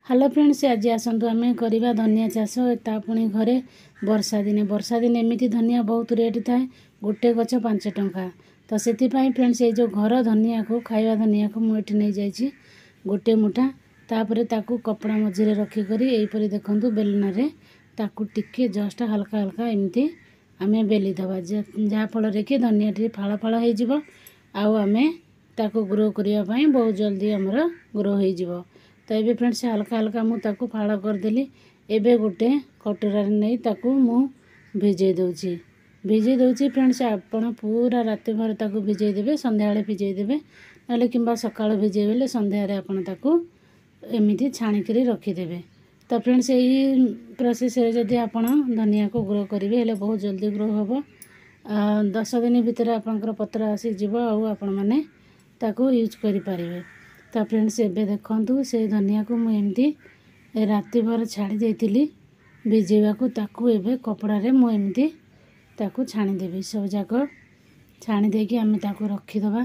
Hello friends, आज आसतु आम करवा धनिया चाष ता पुणी घरे वर्षा दिन एमती धनिया बहुत रेट थाए। गोटे गछ 5 टंका। तो से फ्रेंड्स ये जो घर धनिया को खाଇବା धनिया को मुझे नहीं जाइए गोटे मुठा। तापर ताकू कपड़ा मझे रखिक यहीपरि देखूँ बेलना ताकू टिके जस्ट हल्का हल्का एमती आम बेलीदबा जहाँफल कि धनिया टी फाड़ फाड़ हो आम ताकू ग्रो करने बहुत जल्दी आमर ग्रो हो। तो ये फ्रेंड्स हल्का हल्का मुझे फाड़ करदेली। एबे गोटे कटोरा नहीं ताकू मु भिजे दूची फ्रेंड्स। आपण पूरा रात भर ताकू भिजे देबे, संध्या भिजे देबे ना कि सकाळ भिजे बेले संध्यारे आपण ताकू एमिति छाणिकरी रखिदेबे। तो फ्रेंड्स यही प्रोसेस रे जदि आपण धनिया को ग्रो करेंगे हेले बहुत जल्दी ग्रो हम। 10 दिन भितर आपनकर पत्र आसी जीव आपण माने ताकू यूज करि पारिबे। तो फ्रेंड्स एबे देखंतु से धनिया को मुझे राति भर छाड़ी देती भिजेवा को ताकू एबे कपड़ा रे मु एमती ताकू छाणी देबी। सब जाक छाणी देकी आम ताकू रखीदबा।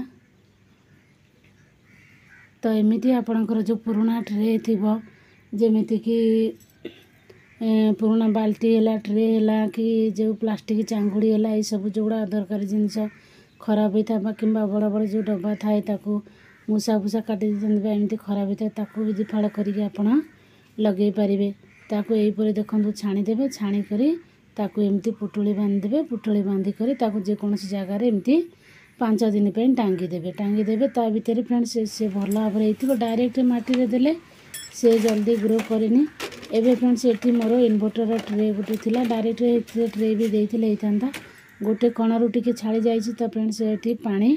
तो एमती आपणकर जो पुराना ट्रे थिबो जेमिति कि पुराना बाल्टी है ट्रे है कि जो प्लास्टिक चांगुड़ी है ये सब जोड़ा दरकारी जिनस खराब होता है कि बड़ बड़ जो डब्बा थाए ताकू मूसा फूसा काटी एमती खराब होता है ताकू भी फाड़ करके आपण लगे पारे। ताकू यहीपर देखो छाणीदेवे। छाणिकी ताकू एमती पुटुली बांधिदेवे। पुटुली बांधिक जेकोसी जगार एमती 5 दिन पर टांगीदेवे। ता भितर फ्रेंड्स से भल भाव में डायरेक्ट माटी देले से जल्दी ग्रो करेनि। एबे फ्रेंड्स ये मोर इन्वर्टर ट्रे गोटे थिला डायरेक्ट ट्रे भी देते होता गोटे कणरू टिके छाड़ी जाइए। तो फ्रेंड्स ये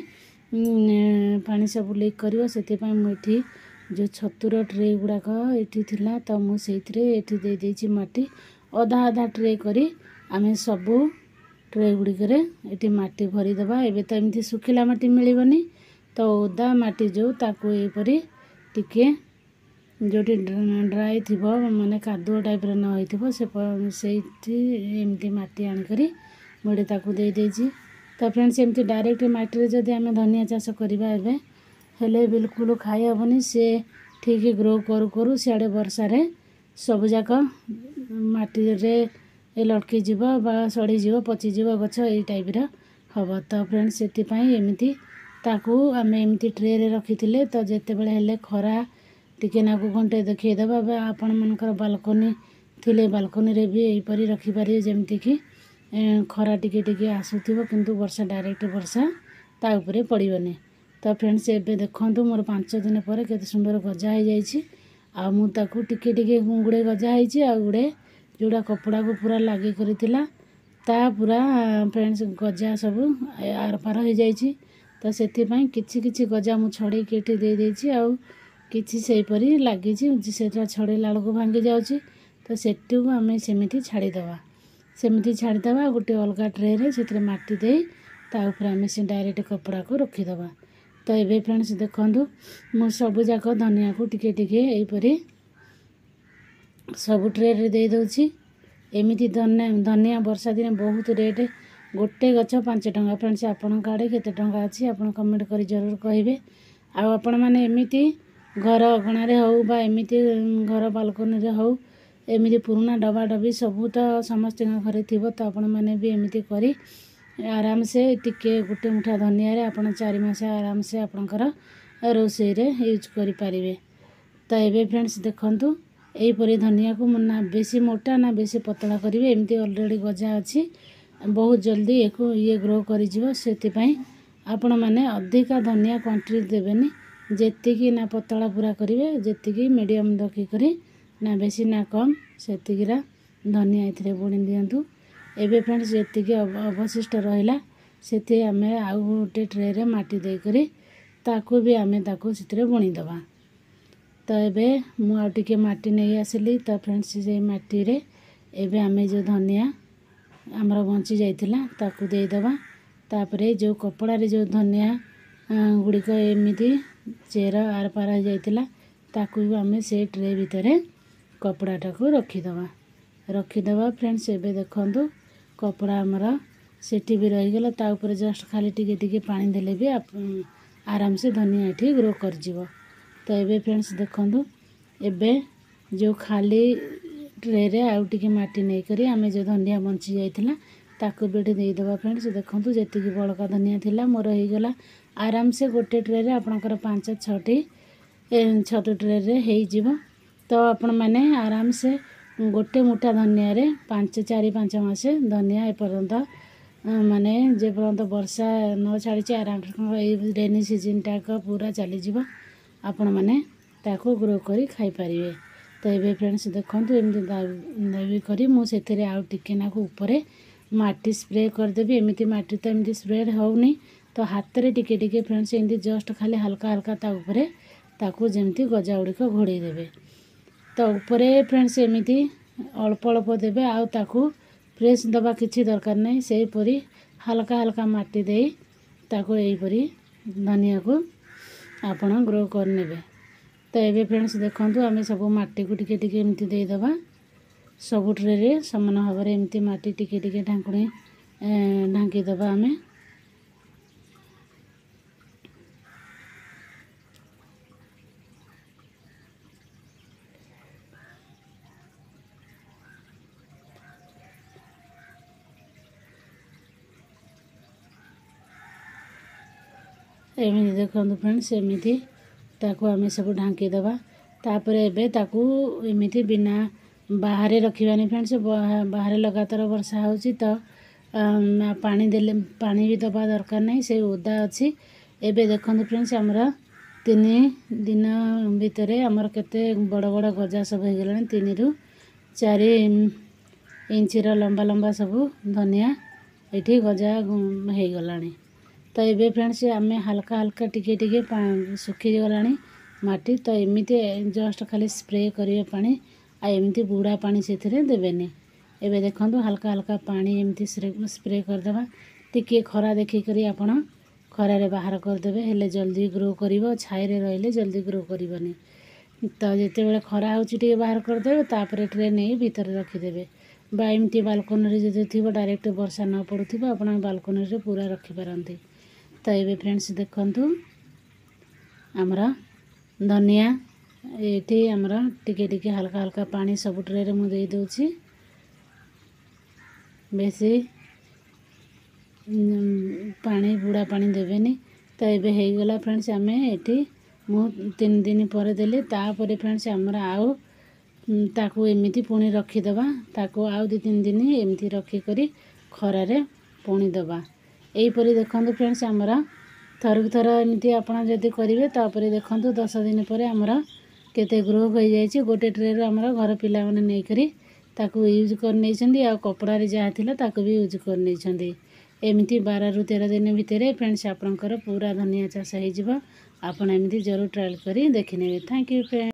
पानी सब लीक कर से मुझे जो छतुर ट्रे गुड़ाक ये थिला तो मुझे दे माटी अधा अधा ट्रे करी आमे सबू ट्रे गुड़िकर ये माटी भरीदबा। एबे तो एमती सुखिला माटी मिलबनी तो ओदा माटी जो ताकू यहीपरि टिके जोटी ड्राई थी माने कादुआ टाइप न होइथिबो से एमती माटी आनिकरी मुझे ताकू दे देजी। तो फ्रेंड्स एमती डायरेक्ट माटी जदि आम धनिया चाष करवा एबे हेले बिल्कुल खाई हेबनी। से ठीक ग्रो करू करू सियाड़े वर्षारे सब जाक माटी रे लटकी जीव बा सड़ी जीव पची जीव गछ ये टाइप हम। तो फ्रेंड्स से एमती ताकू आम एमती ट्रे रे रखी तो जिते बड़े हेले खरा टिके नाकू घंटे देखईदबा आपण मनकर बालकोनी थिले बालकोनी रे भी यहीपरि रखिपारे जेमती कि खरा टिके टिके आसुथिबो किंतु वर्षा डायरेक्ट वर्षा ता उपरे पड़िबनी। तो फ्रेंड्स एबे देखंतु मोर 5 दिन पर केते सुंदर गजा हो जाइछि। आ मु ताकू टिके टिके गुड़े गजा होइछि आ गुड़े जोड़ा कपड़ा को पूरा लागी करितिला ता पूरा फ्रेंड्स गजा सब आर पार हो जाइछि। तो सेति पई किछि किछि गजा मु छड़े केटी दे देछि आ किछि सेपरि लागिछि सेटा छड़े लाळको भांगी जाउछि। तो सेटू आमे सेमिति छाड़ी दबा। सेमिति छाड़ीदबा गोटे अलग ट्रे रे से माटी दे ता ऊपर आम से डायरेक्ट कपड़ा को रखीदबा। तो ये फ्रेंड्स देखंतु मु सबु जाक धनिया को टिके टिके यहीपरि सब ट्रे रे दे दउछि। एमिति धनिया वर्षा दिन बहुत रेट गोटे गछ 5 टंका। फ्रेंड्स आपण आड़े केते टंका अछि आपण कमेंट करी जरूर कहिबे। आ आपण माने एमिति घर अगणारे हौ बा एमिति घर बालकोनी रे हौ एमिति पुराना डबा डबी सबू तो समस्त घरे थी। तो आपण मैंने भी एमती करी आराम से टिके गोटे मुठा धनिया रे आपण 4 मास आराम से आपणकर रोषे रे यूज करि पारिबे। तो ये फ्रेंड्स देखंतु यहीपरि धनिया को ना बेसी मोटा ना बेसी पतला करेंगे एमती ऑलरेडी गजा अच्छी बहुत जल्दी ये ग्रो कर आपण मैंने अधिका धनिया क्वांटिटी देवेनि जेतिकी ना पतला पूरा करेंगे जेतिकी मीडियम रखिक ना बेसी ना कम सेतिकीरा धनिया ये बुणी दिंतु। एबे फ्रेंड्स जी अवशिष्ट रहा से आम आउ गोटे ट्रे रे माटी देकरी ताकू भी आम ताकू से बुणीदबा। तो एबे मु आउ टिके माटी नहीं आसिली। तो फ्रेंड्स से माटी रे एबे आम जो धनिया आमर बंची जाइतिला ताकू देदबा। तापरे जो कपड़ा रे जो धनिया गुड़िक एमती चेर आर पार हो जाइतिला ताकू आम से ट्रे भितर कपड़ाटा को रखीदबा। फ्रेंड्स एबे देखंतु कपड़ा आमर सेठी भी रहीगला ता ऊपर जस्ट खाली टिके टिके पानी देले भी आराम से धनिया एठी ग्रो कर जीवो। तो एबे फ्रेंड्स देखंतु एबे जो खाली ट्रे रे आउ टिके माटी नहीं करी आमे जो धनिया बंची जाइथिला ताकू बेटे देदेवा फ्रेंड्स। देखो जी बड़का धनिया थिला मोर हो गला आराम से गोटे ट्रे रे आपणकर 5-6टी छतु ट्रे रे हो तो आपण मैंने आराम से गोटे मुठा धनिया रे 4-5 मास धनिया एपर्यंत माने जे पर्यंत वर्षा न छाड़ी आराम से रेनी सीजन टाक पूरा चलीज आपण मैंने ताको ग्रो करी खाई पारिबे। तो ये फ्रेंड्स देखो एमती दाबी करी मुझे आउ टिके नाकू ऊपर माटी स्प्रे करदेवी। एमती माटी तो एमती स्प्रे होनी तो हाथ में टिके टिके फ्रेंड्स एमती जस्ट खाली हल्का हल्का ता ऊपर ताकू जमती गजा गुड़िक घोड़े देवे। तो ऊपर फ्रेंड्स एमती अल्प अल्प देवे आउ ताकू फ्रेश दबा किसी दरकार नहीं से परी हल्का हल्का माटी दे ताकू यहीपरी धनिया को आपण ग्रो करने। तो ये फ्रेंड्स देखो आम सब माटी को टिके टिके एमती देदेबा सबु ट्रे रे समान भाव में एमती माटी टिके टिके ढांकुणी ढांकीदेबा आमे। एमती देखो फ्रेंड्स एमती ताकू आम सब ढांकीदेबा। तापर एबे ताकू एमती बिना बाहर रखिबानी फ्रेंड्स बाहर लगातार वर्षा होची तो पानी देले पानी भी दबा दरकार नहीं से ओदा अच्छी। एबे देखो फ्रेंड्स आमर 3 दिन भितर आमर केते बड़ बड़ गजा सब हो गलानी 3-4 इंच लंबा लंबा सब धनिया ये गजा हो गलानी। तो ये फ्रेंड्स आम हल्का हल्का टिके टिके सुखी गलानी माटी तो एमती जस्ट खाली स्प्रे करिवे पानी आ एमती बुढ़ा पानी से देवेनि। एबे देखो हल्का हल्का पानी एमती स्प्रे करदेबा टिके खरा देखिक आपण खरारे बाहर करदेवे हेले जल्दी ग्रो करिवो छाई रे रहिले जल्दी ग्रो करिवनी। तो जिते बेले खरा होची टिके बाहर करदेवे तापर ट्रे नहीं भीतर रखिदेवे बा एमती बालकोनी रे जदि थिबो डायरेक्ट वर्षा न पड़ुथिबो आपण बालकोनी रे पूरा रखि पारंती। तो ये फ्रेंड्स देखंतु हमरा धनिया ये आमर टिके टिके हल्का हल्का पानी सब ट्रे रे मुझे दे बेसी पानी बुढ़ा पानी देवेनि। तो ये हो गला फ्रेंड्स आम ये मु 3 दिन पर देली तापर फ्रेंड्स आमर आउ ताकू एमती पुणी रखीदबा ताकू आउ 2-3 दिन एमती रखिक खरारे पुणी दबा। यहीपरी देखो फ्रेंड्स आमर थरक थर एमती आपड़ जदि करेंगे तापर देखो 10 दिन पर आमर केते ग्रो हो जाए गोटे ट्रे रो आमर घर पिला माने नहीं करी ताकू यूज कर नहीं आ कपड़ा रे जहाँ थिला ताकू भी यूज कर नहीं। एमती 12-13 दिन भितर फ्रेंड्स आपणकर पूरा धनिया चाष हो। आपन एमती जरूर ट्रायल करी देखि नेबे। Thank you friends.